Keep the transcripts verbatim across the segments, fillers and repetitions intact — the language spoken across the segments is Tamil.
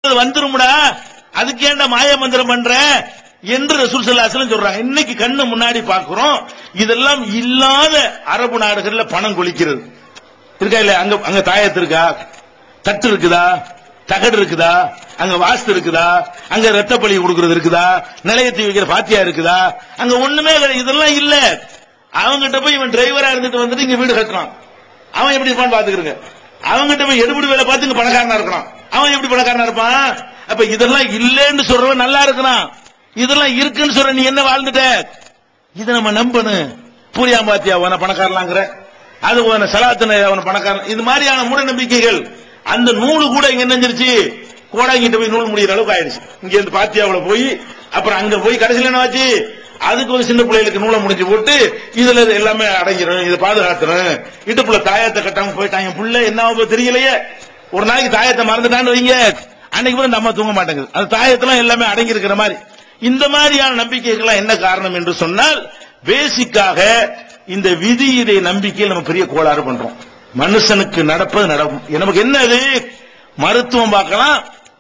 வந்துரும்டா, அதுக்கு ஏன்டா மாய மந்திரம் பண்ற என்று ரசூல் ஸல்லல்லாஹு அலைஹி வஸல்லம் சொல்றாங்க. இன்னைக்கு கண்ணு முன்னாடி பாக்குறோம், இதெல்லாம் இல்லாத அரபு நாடுகள்ல பணம் கொளிக்கிறது இருக்கா இல்ல? அங்க அங்க தாயத்து இருக்கா, தட்டு இருக்குதா, தகடு இருக்குதா, அங்க வாஸ்து இருக்குதா, அங்க ரத்த பலி கொடுக்கிறது இருக்குதா, நிலையத்தை வைக்கிற பாத்தியா இருக்குதா? அங்க ஒண்ணுமே கிடையாது. இதெல்லாம் இல்ல. அவங்கிட்ட போய் இவன் டிரைவரா இருந்துட்டு வந்துட்டு இங்க வீடு கட்டுறான், அவன் எப்படி இருப்பான்னு பாத்துக்கிறங்க. அவங்கிட்ட போய் எடுபடி வேலை பார்த்து இங்க பணக்காரனா இருக்கிறான், அவன் எப்படி பணக்காரனா இருப்பான்? அப்ப இதெல்லாம் இல்லன்னு சொல்றவன் நல்லா இருக்கிறான், இதெல்லாம் இருக்குன்னு சொல்ற நீ என்ன வாழ்ந்துட்ட? இதை நம்ம நம்பணும். பூரியா பாத்தியா அவன பணக்காரலாங்கிற, அது உன சலாத்தன அவன பணக்காரன், இது மாதிரியான மூட நம்பிக்கைகள். அந்த நூலு கூட இங்க என்னஞ்சிருச்சு, கோடாங்கிட்ட போய் நூல் முடிகிற அளவுக்கு ஆயிடுச்சு. இங்க இருந்து பாத்தியாவுல போய் அப்புறம் அங்க போய் கடைசியில் என்ன ஆச்சு, அதுக்கு ஒரு சின்ன பிள்ளைகளுக்கு நூலை முடிஞ்சு போட்டு இதுல எல்லாமே அடங்கிடும், இதை பாதுகாத்துறேன். இடுப்புல தாயத்தை கட்டாம போயிட்டாங்க. புள்ள என்ன தெரியலையே, ஒரு நாளைக்கு தாயத்தை மறந்துட்டான்னு வைங்க, அன்னைக்கு கூட நம்ம தூங்க மாட்டேங்குது. அது தாயத்தெல்லாம் எல்லாமே அடங்கி இருக்கிற மாதிரி. இந்த மாதிரியான நம்பிக்கைகள் என்ன காரணம் என்று சொன்னால், பேசிக்காக இந்த விதி இதை நம்பிக்கையில் நம்ம பெரிய கோளாறு பண்றோம். மனுஷனுக்கு நடப்பது நடக்கும். நமக்கு என்னது, மருத்துவம் பார்க்கலாம்,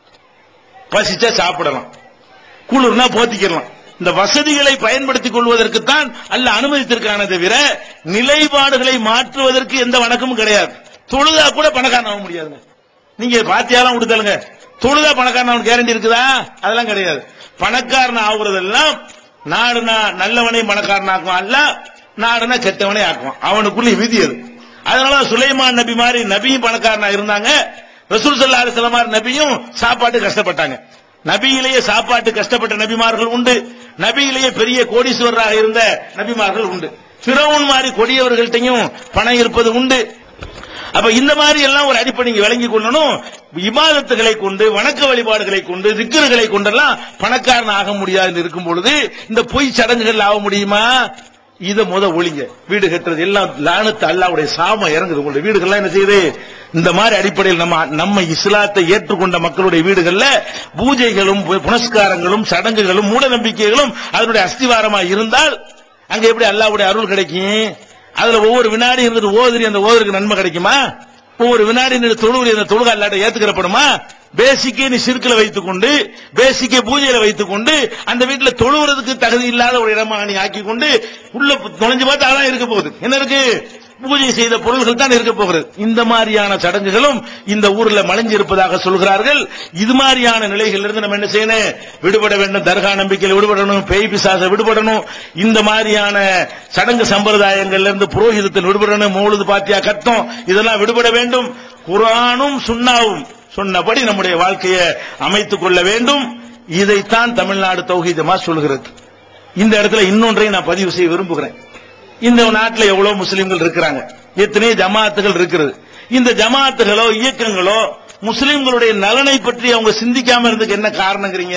பசிச்சா சாப்பிடலாம், குளிர்னா போத்திக்கலாம். இந்த வசதிகளை பயன்படுத்திக் கொள்வதற்குத்தான் அல்ல அனுமதித்திருக்கான தவிர நிலைப்பாடுகளை மாற்றுவதற்கு எந்த வணக்கமும் கிடையாது. தொழுதா கூட பணக்காரன் ஆக முடியாதுங்க. நீங்க பாத்தியாலாம் கொடுத்தாலுங்க, தொழுதா பணக்காரன் கேரண்டி இருக்குதா? அதெல்லாம் கிடையாது. பணக்காரன் ஆகுறதெல்லாம் நாடுனா நல்லவனை பணக்காரன் ஆக்குவான், அல்ல நாடுனா கெட்டவனே ஆக்குவான். அவனுக்குள்ள விதி அது. அதனால சுலைமான் நபி மாதிரி நபியும் பணக்காரனா இருந்தாங்க, ரசூல் ஸல்லல்லாஹு அலைஹி வஸல்லம் நபியும் சாப்பாட்டு கஷ்டப்பட்டாங்க. நபியிலேயே சாப்பாட்டு கஷ்டப்பட்ட நபிமார்கள் உண்டு, நபியிலேயே பெரிய கோடீஸ்வரராக இருந்த நபிமார்கள் உண்டு, ஃபிரௌன் மாதிரி கொடியவர்கள்ட்டையும் பணம் இருப்பது உண்டு. அப்ப இந்த மாதிரி எல்லாம் ஒரு அடிப்படை விளங்கி கொள்ளணும். இபாதத்துகளை கொண்டு, வணக்க வழிபாடுகளை கொண்டு, திக்ருகளை கொண்டெல்லாம் பணக்காரன் ஆக முடியாது இருக்கும் பொழுது இந்த பொய் சடங்குகள் ஆக முடியுமா? இதை முத ஒளிங்க. வீடு கட்டுறது எல்லாம் லானத்து அல்லாஹ்வுடைய சாபம் இறங்குது. உங்களுடைய வீடுகள்லாம் என்ன செய்யுது? இந்த மாதிரி அடிப்படையில் நம்ம நம்ம இஸ்லாத்தை ஏற்றுக்கொண்ட மக்களுடைய வீடுகள்ல பூஜைகளும் புனஸ்காரங்களும் சடங்குகளும் மூட நம்பிக்கைகளும் அதனுடைய அஸ்திவாரமா இருந்தால் அங்க எப்படி அல்லாஹ்வுடைய அருள் கிடைக்கும்? அதுல ஒவ்வொரு வினாடி இருந்துட்டு ஓதுரி அந்த ஓதுருக்கு நன்மை கிடைக்குமா? ஒவ்வொரு வினாடி தொழுவுரி அந்த தொழுகை அல்லாட்ட ஏத்துக்கிறப்படுமா? பேசிக்கே நீ சிறுக்கில வைத்துக் கொண்டு, பேசிக்கே பூஜையில வைத்துக் கொண்டு அந்த வீட்டுல தொழுவுறதுக்கு தகுதி இல்லாத ஒரு இடமா நீ ஆக்கி கொண்டு உள்ள நுழைஞ்சு பார்த்து அதான் இருக்க போகுது. என்ன இருக்கு? பூஜை செய்த பொருள்கள் தான் இருக்க போகிறது. இந்த மாதிரியான சடங்குகளும் இந்த ஊர்ல மலைஞ்சு இருப்பதாக சொல்கிறார்கள். இது மாதிரியான நிலைகள் இருந்து நம்ம என்ன செய்யணும்? விடுபட வேண்டும். தர்கா நம்பிக்கையில் விடுபடணும், பேய் பிசாச விடுபடணும், இந்த மாதிரியான சடங்கு சம்பிரதாயங்கள்ல இருந்து புரோகிதத்தில் விடுபடணும், மௌலுது பாத்தியா கத்தம் இதெல்லாம் விடுபட வேண்டும். குர்ஆனும் சுன்னாவும் சொன்னபடி நம்முடைய வாழ்க்கையை அமைத்துக் கொள்ள வேண்டும். இதைத்தான் தமிழ்நாடு தௌஹீத் ஜமாத் சொல்கிறது. இந்த இடத்துல இன்னொன்றையும் நான் பதிவு செய்ய விரும்புகிறேன். இந்த நாட்டில் எவ்வளவு முஸ்லிம்கள் இருக்கிறாங்க, எத்தனை ஜமாத்துகள் இருக்கிறது. இந்த ஜமாத்துகளோ இயக்கங்களோ முஸ்லிம்களுடைய நலனை பற்றி அவங்க சிந்திக்காம இருந்ததுக்கு என்ன காரணங்கிறீங்க?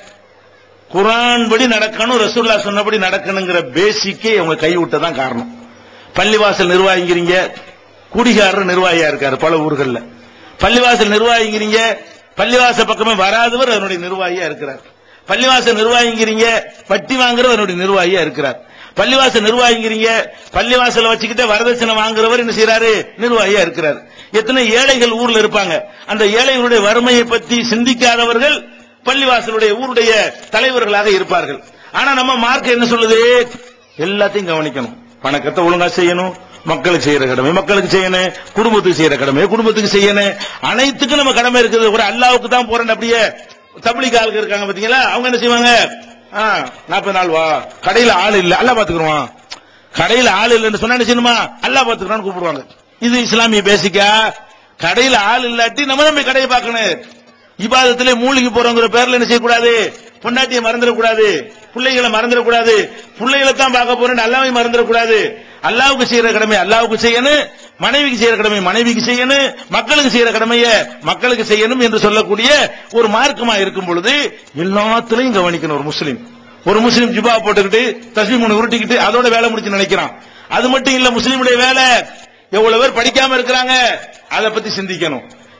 குர்ஆன் படி நடக்கணும், ரசூலுல்லாஹ் சொன்னபடி நடக்கணுங்கிற பேசிக்கே அவங்க கைவிட்டதான் காரணம். பள்ளிவாசல் நிர்வாகிங்கிறீங்க, குடிகாரர் நிர்வாகியா இருக்காரு பல ஊர்கள்ல. பள்ளிவாசல் நிர்வாகிங்கிறீங்க, பள்ளிவாசல் பக்கமே வராதவர் அதனுடைய நிர்வாகியா இருக்கிறார். பள்ளிவாசல் நிர்வாகிங்கிறீங்க, வட்டி வாங்குறவர் அதனுடைய நிர்வாகியா இருக்கிறார். பள்ளிவாசல் நிர்வாகிங்கிறீங்க, பள்ளிவாசல வச்சுக்கிட்டு வரதட்சணை வாங்குறவர் என்ன செய்யறாரு? நிர்வாகியா இருக்கிறார். எத்தனை ஏழைகள் ஊர்ல இருப்பாங்க, அந்த ஏழைகளுடைய வறுமையை பற்றி சிந்திக்காதவர்கள் பள்ளிவாசலுடைய ஊருடைய தலைவர்களாக இருப்பார்கள். ஆனா நம்ம மார்க்க என்ன சொல்லுது? எல்லாத்தையும் கவனிக்கணும், பணக்கத்தை ஒழுங்கா செய்யணும், மக்களுக்கு செய்யற கடமை மக்களுக்கு செய்யணும், குடும்பத்துக்கு செய்யற கடமை குடும்பத்துக்கு செய்யணும், அனைத்துக்கும் நம்ம கடமை இருக்குது. ஒரு அல்லாவுக்கு தான் போறேன் அப்படியே தப்லீக் ஆளுங்க இருக்காங்க பாத்தீங்களா, அவங்க என்ன செய்வாங்க? நாற்பது நாள் வா, கடையில ஆள் இல்ல, அல்லா பாத்துக்கிறோம். கடையில ஆள் இல்லன்னு சொன்னா என்ன செய்யணுமா? அல்லா பாத்துக்கிறான்னு கூப்பிடுவாங்க. இது இஸ்லாமிய பேசிக்கா? கடையில ஆள் இல்லாட்டி நம்ம நம்ம கடையை பார்க்கணும். இபாதத்திலே மூழ்கி போறோங்கிற பேர்ல என்ன செய்யக்கூடாது? பொண்டாட்டியை மறந்துடக்கூடாது, பிள்ளைகளை மறந்துடக்கூடாது, பிள்ளைகளை தான் பார்க்க போறேன் அல்லாவையும் மறந்துடக்கூடாது. அல்லாவுக்கு செய்யற கடமை அல்லாவுக்கு செய்யணும், மனைவிக்கு செய்யற கடமை மனைவிக்கு செய்யணும், மக்களுக்கு செய்யற கடமைய மக்களுக்கு செய்யணும் என்று சொல்லக்கூடிய ஒரு மார்க்கமா இருக்கும் பொழுது எல்லாத்திலையும் கவனிக்கணும். ஒரு முஸ்லீம் ஒரு முஸ்லீம் ஜுபா போட்டுக்கிட்டு தஸ்பீஹ் மூணு உருட்டிக்கிட்டு அதோட வேலை முடிச்சு நினைக்கிறான். அது மட்டும் இல்ல, முஸ்லீமுடைய வேலை எவ்வளவு பேர் படிக்காம இருக்கிறாங்க அதை பத்தி சிந்திக்கணும்,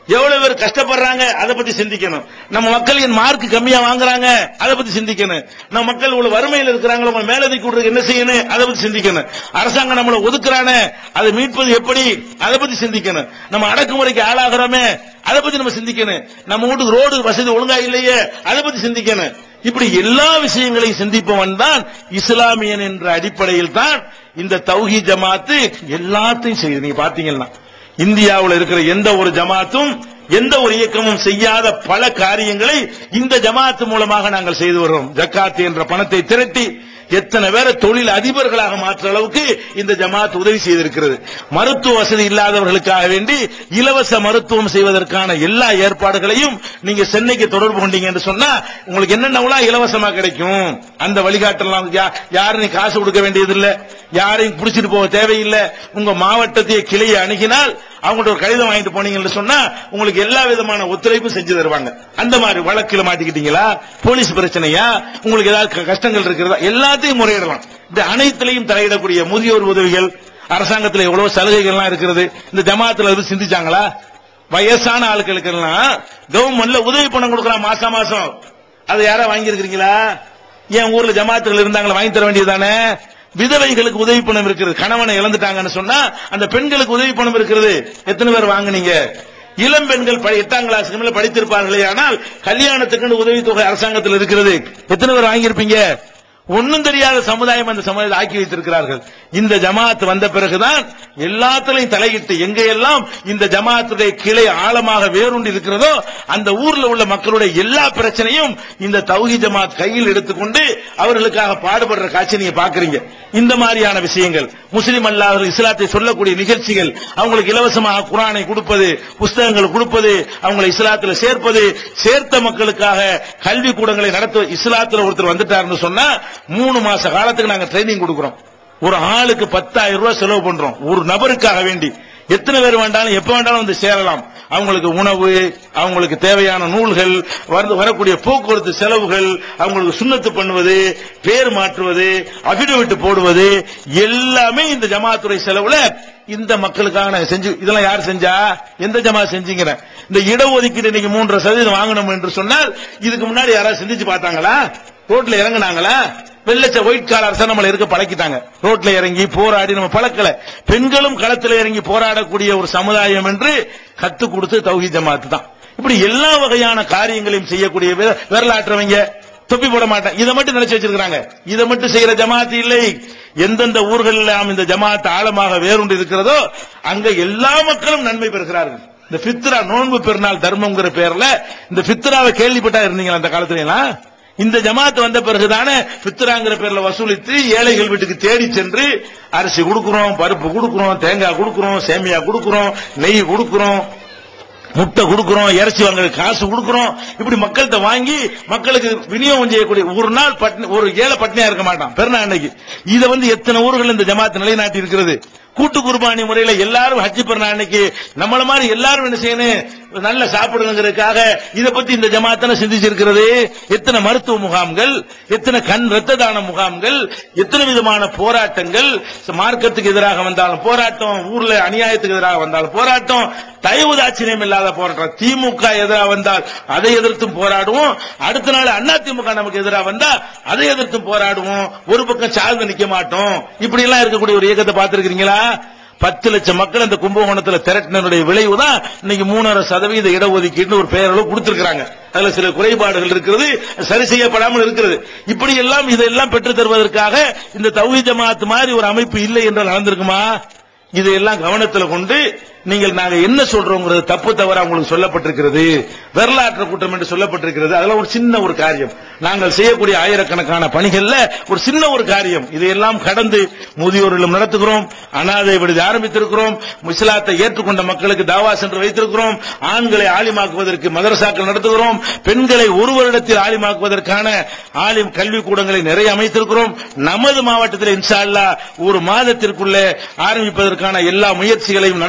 எவ்வளவு பேர் கஷ்டப்படுறாங்க அதை பத்தி சிந்திக்கணும். நம்ம மக்கள் என் மார்க் கம்மியா வாங்குறாங்க அதை பத்தி சிந்திக்கணும். நம்ம மக்கள் இவ்வளவு வறுமையில் இருக்கிறாங்க, உங்களை மேலதிக்கு விடுறதுக்கு என்ன செய்யணும் அதை பத்தி சிந்திக்கணும். அரசாங்கம் நம்மளை ஒதுக்குறானே அதை மீட்பது எப்படி அதை பத்தி சிந்திக்கணும். நம்ம அடக்குமுறைக்கு ஆளாகிறோமே அதை பத்தி நம்ம சிந்திக்கணும். நம்ம வீட்டுக்கு ரோடு வசதி ஒழுங்கா இல்லையே அதை பத்தி சிந்திக்கணும். இப்படி எல்லா விஷயங்களையும் சிந்திப்பவன் தான் இஸ்லாமியன் என்ற அடிப்படையில் தான் இந்த தௌஹீத் ஜமாத்து எல்லாத்தையும் செய்யுது. நீங்க பாத்தீங்கன்னா இந்தியாவில் இருக்கிற எந்த ஒரு ஜமாத்தும் எந்த ஒரு இயக்கமும் செய்யாத பல காரியங்களை இந்த ஜமாத்து மூலமாக நாங்கள் செய்து வருவோம். ஜக்காத் என்ற பணத்தை திரட்டி எத்தனை பேரை தொழில் அதிபர்களாக மாற்ற அளவுக்கு இந்த ஜமாத் உதவி செய்திருக்கிறது. மருத்துவ வசதி இல்லாதவர்களுக்காக வேண்டி இலவச மருத்துவம் செய்வதற்கான எல்லா ஏற்பாடுகளையும் நீங்க சென்னைக்கு தொடர்பு கொண்டீங்க என்று சொன்னா உங்களுக்கு என்னென்ன இலவசமா கிடைக்கும். அந்த வழிகாட்டலாம் யாரும் காசு கொடுக்க வேண்டியதில்லை, யாரையும் பிடிச்சிட்டு போக தேவையில்லை. உங்க மாவட்டத்தையே கிளையை அணுகினால் அவங்கள்ட்ட ஒரு கடிதம் வாங்கிட்டு போனீங்கன்னு சொன்னா உங்களுக்கு எல்லா விதமான ஒத்துழைப்பும் செஞ்சு தருவாங்க. அந்த மாதிரி வழக்கில் மாட்டிக்கிட்டீங்களா, போலீஸ் பிரச்சனையா, உங்களுக்கு ஏதாவது கஷ்டங்கள் இருக்கிறதா, எல்லாத்தையும் முறையிடலாம். இந்த அனைத்திலையும் தலையிடக்கூடிய முதியோர் உதவிகள், அரசாங்கத்தில் எவ்வளவு சலுகைகள்லாம் இருக்கிறது. இந்த ஜமாத்துல அது சிந்திச்சாங்களா? வயசான ஆட்களுக்கு எல்லாம் கவர்மெண்ட்ல உதவி பணம் கொடுக்கலாம் மாசம் மாசம். அதை யாரா வாங்கி இருக்கிறீங்களா? என் ஊர்ல ஜமாத்துகள் இருந்தாங்களா, வாங்கி தர வேண்டியதுதானே. விதவைகளுக்கு உதவி பணம் இருக்கிறது, கணவனை இழந்துட்டாங்கன்னு சொன்னா அந்த பெண்களுக்கு உதவி பணம் இருக்கிறது. எத்தனை பேர் வாங்குனீங்க? இளம் பெண்கள் எட்டாம் கிளாஸுக்கு மேல படித்திருப்பார்களே, ஆனால் கல்யாணத்துக்கு உதவித்தொகை அரசாங்கத்தில் இருக்கிறது. எத்தனை பேர் வாங்கியிருப்பீங்க? ஒன்னும் தெரியாத சமுதாயம் அந்த சமுதாயத்தை ஆக்கி வைத்திருக்கிறார்கள். இந்த ஜமாத் வந்த பிறகுதான் எல்லாத்திலையும் தலையிட்டு எங்கெல்லாம் இந்த ஜமாத்துடைய கிளை ஆழமாக வேரூண்டி இருக்கிறதோ அந்த ஊர்ல உள்ள மக்களுடைய எல்லா பிரச்சனையும் இந்த தௌஹீத் ஜமாத் கையில் எடுத்துக்கொண்டு அவர்களுக்காக பாடுபடுற காட்சி நீங்க பாக்குறீங்க. இந்த மாதிரியான விஷயங்கள், முஸ்லிம் அல்லாதவர்கள் இஸ்லாத்தை சொல்லக்கூடிய நிகழ்ச்சிகள், அவங்களுக்கு இலவசமாக குர்ஆனை கொடுப்பது, புஸ்தகங்கள் கொடுப்பது, அவங்களை இஸ்லாத்தில் சேர்ப்பது, சேர்த்த மக்களுக்காக கல்வி கூடங்களை நடத்துவது. இஸ்லாத்தில் ஒருத்தர் வந்துட்டாருன்னு சொன்னா மூணு மாச காலத்துக்கு நாங்க ட்ரைனிங் கொடுக்கிறோம். ஒரு ஆளுக்கு பத்தாயிரம் ரூபாய் செலவு பண்றோம் ஒரு நபருக்காக வேண்டி. எத்தனை பேர் வேண்டாலும் எப்ப வேண்டாலும் வந்து சேரலாம். அவங்களுக்கு உணவு, அவங்களுக்கு தேவையான நூல்கள், வரக்கூடிய போக்குவரத்து செலவுகள், அவங்களுக்கு சுன்னத்து பண்ணுவது, பேர் மாற்றுவது, அபிடவிட் போடுவது எல்லாமே இந்த ஜமாத்துறை செலவுல இந்த மக்களுக்காக நாங்க செஞ்சு. இதெல்லாம் யார் செஞ்சா? எந்த ஜமாத் செஞ்சீங்க? இந்த இடஒதுக்கீடு இன்னைக்கு மூன்றரை சதவீதம் வாங்கணும் என்று சொன்னால் இதுக்கு முன்னாடி யாராவது சிந்திச்சு பார்த்தாங்களா? ரோட்ல இறங்கினாங்களா? வெள்ளச்ச ஒயிட் காலர் நம்மள இருக்க பழக்கிட்டாங்க. ரோட்ல இறங்கி போராடி நம்ம பழக்கல. பெண்களும் களத்தில் இறங்கி போராடக்கூடிய ஒரு சமுதாயம் என்று கத்து கொடுத்து தௌஹீத் ஜமாத் தான். இப்படி எல்லா வகையான காரியங்களையும் செய்யக்கூடிய வரலாற்றவங்க தொப்பி போட மாட்டேன் இதை மட்டும் நினைச்சு வச்சிருக்காங்க. இதை மட்டும் செய்யற ஜமாத் இல்லை. எந்தெந்த ஊர்களில் இந்த ஜமாத் ஆழமாக வேறுண்டு இருக்கிறதோ அங்க எல்லா மக்களும் நன்மை பெறுகிறார்கள். இந்த பித்ரா நோன்பு பெருநாள் தர்மம்ங்கிற பேர்ல இந்த பித்ராவை கேள்விப்பட்டா இருந்தீங்களா அந்த காலத்துல எல்லாம்? இந்த ஜமாத் வந்த பிறகுதானே பித்ராங்கிற பேர்ல வசூலித்து ஏழைகள் வீட்டுக்கு தேடி சென்று அரிசி கொடுக்கிறோம், பருப்பு கொடுக்கிறோம், தேங்காய் கொடுக்கிறோம், சேமியா கொடுக்கிறோம், நெய் கொடுக்கிறோம், முட்டை கொடுக்கிறோம், இறைச்சி வாங்க காசு கொடுக்கிறோம். இப்படி மக்கள்கிட்ட வாங்கி மக்களுக்கு விநியோகம் செய்யக்கூடிய ஒரு நாள் ஒரு ஏழை பட்னியா இருக்க மாட்டான் பெருநாள் அன்னைக்கு. இதை வந்து எத்தனை ஊர்கள் இந்த ஜமாத் நிலைநாட்டி இருக்கிறது. கூட்டு குர்பானி முறையில எல்லாரும் ஹஜ் பெருநாள் அன்னைக்கு நம்மள மாதிரி எல்லாரும் என்ன செய்யணும், நல்ல சாப்பிடுங்கிறதுக்காக இதை பத்தி இந்த ஜமாத்தான சிந்திச்சிருக்கிறது. எத்தனை மருத்துவ முகாம்கள், எத்தனை கண் ரத்த தான முகாம்கள், எத்தனை விதமான போராட்டங்கள், மார்க்கத்துக்கு எதிராக வந்தாலும் போராட்டம், ஊர்ல அநியாயத்துக்கு எதிராக வந்தாலும் போராட்டம், தயவு தாட்சியம் இல்லாத போராட்டம். திமுக எதிராக வந்தால் அதை எதிர்த்தும் போராடுவோம், அடுத்த நாள் அண்ணா திமுக நமக்கு எதிராக வந்தா அதை எதிர்த்தும் போராடுவோம், ஒரு பக்கம் சார்ந்து நிக்க மாட்டோம். இப்படி எல்லாம் இருக்கக்கூடிய ஒரு இயக்கத்தை பார்த்திருக்கிறீங்களா? பத்து லட்சம் மக்கள் இந்த கும்பகோணத்தில் திரட்டினுடைய விளைவுதான் இன்னைக்கு மூணரை சதவீத இடஒதுக்கீடு ஒரு பெயரளவு கொடுத்திருக்கிறாங்க. அதுல சில குறைபாடுகள் இருக்கிறது, சரி செய்யப்படாமல் இருக்கிறது. இப்படி எல்லாம் இதெல்லாம் பெற்று தருவதற்காக இந்த தௌஹீத் ஜமாத் மாதிரி ஒரு அமைப்பு இல்லை என்றால் நடந்திருக்குமா? இதையெல்லாம் கவனத்தில் கொண்டு நீங்கள் நாங்க என்ன சொல்றோங்கிறது தப்பு தவறா உங்களுக்கு சொல்லப்பட்டிருக்கிறது. வரலாற்று கூட்டம் என்று சொல்லப்பட்டிருக்கிறது. அதெல்லாம் ஒரு சின்ன ஒரு காரியம். நாங்கள் செய்யக்கூடிய ஆயிரக்கணக்கான பணிகள்ல ஒரு சின்ன ஒரு காரியம். இதையெல்லாம் கடந்து முதியோர்களும் நடத்துகிறோம், அனாதை விடுதி ஆரம்பித்திருக்கிறோம், இஸ்லாத்தை ஏற்றுக்கொண்ட மக்களுக்கு தாவா சென்று வைத்திருக்கிறோம், ஆண்களை ஆலிமாக்குவதற்கு மதரசாக்கள் நடத்துகிறோம், பெண்களை ஒரு வருடத்தில் ஆலிமாக்குவதற்கான ஆலிம் கல்வி கூடங்களை நிறைய அமைத்திருக்கிறோம். நமது மாவட்டத்தில் இன்ஷா அல்லாஹ் ஒரு மாதத்திற்குள்ளே ஆரம்பிப்பதற்கான எல்லா முயற்சிகளையும் நடத்தி கொண்டிருக்கிறோம்.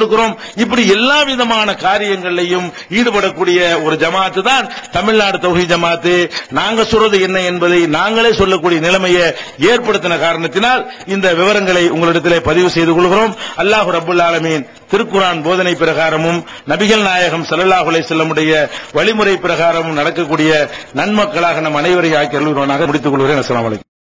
கொடுக்கிறோம். இப்படி எல்லா விதமான காரியங்களையும் ஈடுபடக்கூடிய ஒரு ஜமாத்து தான் தமிழ்நாடு தௌஹீத் ஜமாத்து. நாங்க சொல்றது என்ன என்பதை நாங்களே சொல்லக்கூடிய நிலைமையை ஏற்படுத்தின காரணத்தினால் இந்த விவரங்களை உங்களிடத்திலே பதிவு செய்து கொள்கிறோம். அல்லாஹ் ரப்பல் ஆலமீன் திருக்குர்ஆன் போதனை பிரகாரமும் நபிகள் நாயகம் ஸல்லல்லாஹு அலைஹி வஸல்லமுடைய வழிமுறை பிரகாரமும் நடக்கக்கூடிய நன்மக்களாக நம் அனைவரையும் ஆக்கி அருள்வானாக. முடித்துக் கொள்கிறேன். அஸ்ஸலாமு அலைக்கும்.